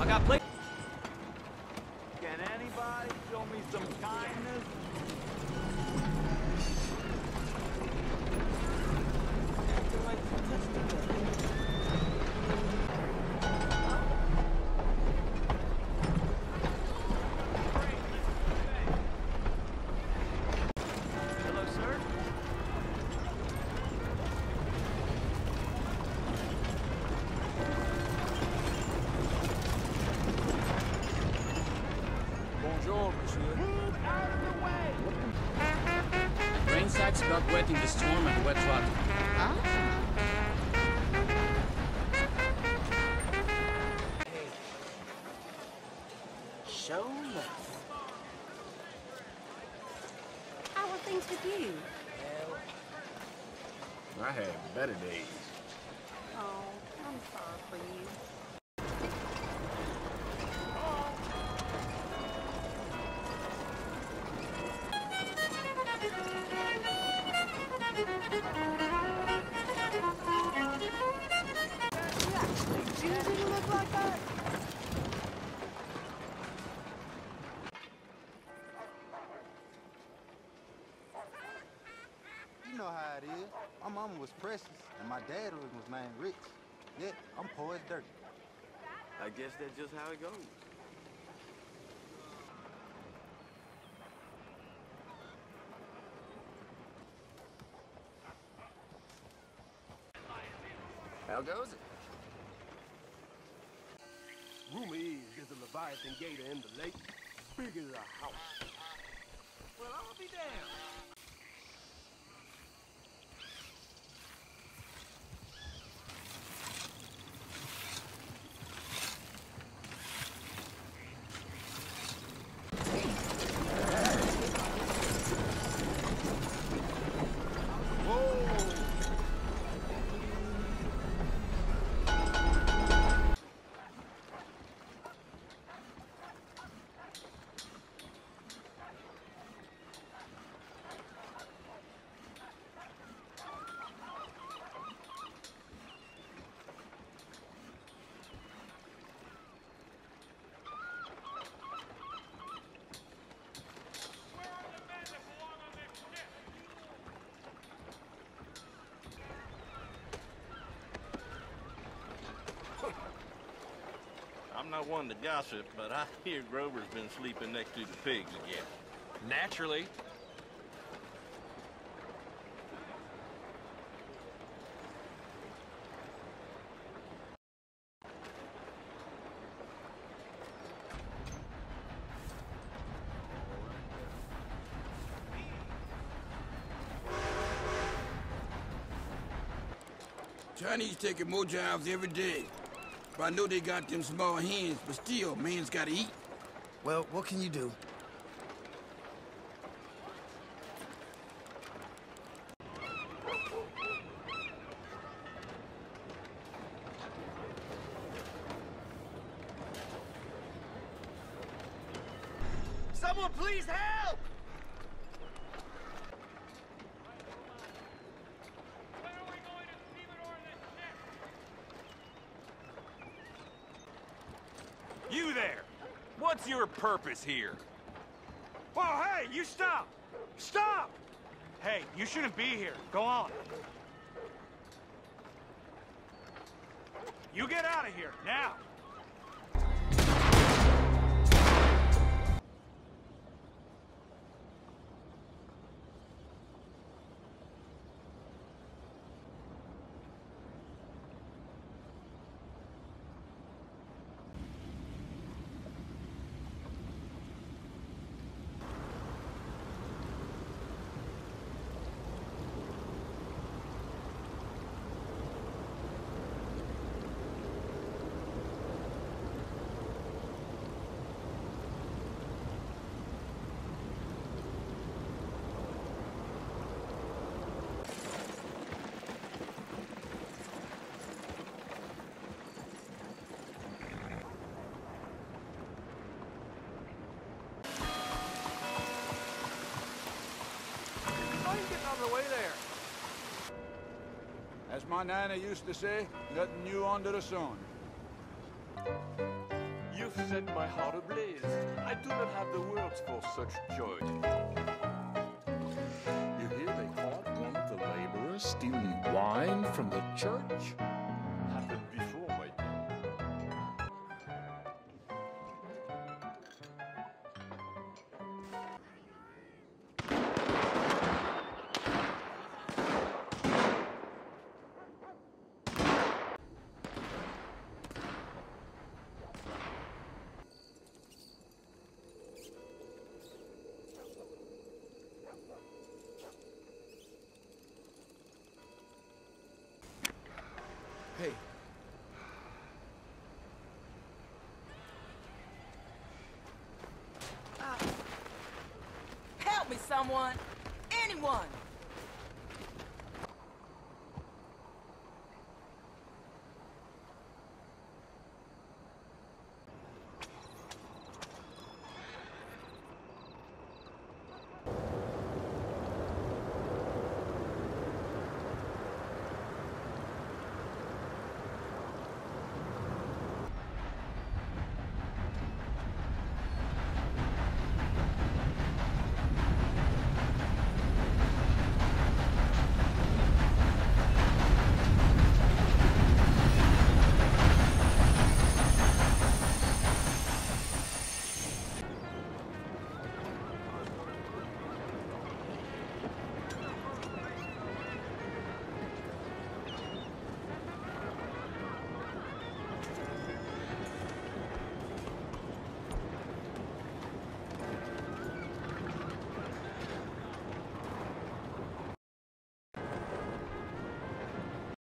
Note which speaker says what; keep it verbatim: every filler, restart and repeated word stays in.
Speaker 1: got play.
Speaker 2: Can anybody show me some kindness?
Speaker 1: Hello, sir.
Speaker 2: Bonjour, monsieur. Move out of the way!
Speaker 1: Rain sacks got wet in the storm and wet rot.
Speaker 3: Ah.
Speaker 4: Show enough.
Speaker 3: How are things with you?
Speaker 4: Well, I had better days.
Speaker 3: Oh, I'm sorry for you.
Speaker 4: You didn't look like that.
Speaker 5: You know how it is. My mama was precious, and my dad was named Rich. Yet, I'm poor as dirt.
Speaker 2: I guess that's just how it goes.
Speaker 4: How goes it?
Speaker 6: Rumor is there's a Leviathan gator in the lake, big as a house.
Speaker 2: Well, I'll be damned.
Speaker 7: I'm not one to gossip, but I hear Grover's been sleeping next to the pigs again.
Speaker 1: Naturally.
Speaker 8: Chinese taking more jobs every day. But I know they got them small hands, but still, man's gotta eat.
Speaker 4: Well, what can you do?
Speaker 2: Someone please help!
Speaker 9: You there! What's your purpose here? Whoa, hey, you stop! Stop! Hey, you shouldn't be here. Go on. You get out of here, now!
Speaker 10: As my nana used to say, nothing new under the sun.
Speaker 2: You've set my heart ablaze. I do not have the words for such joy.
Speaker 10: You hear they caught one of the laborers stealing wine from the church?
Speaker 2: Happened before, my dear.
Speaker 10: Hey,
Speaker 11: Help me, someone! Anyone!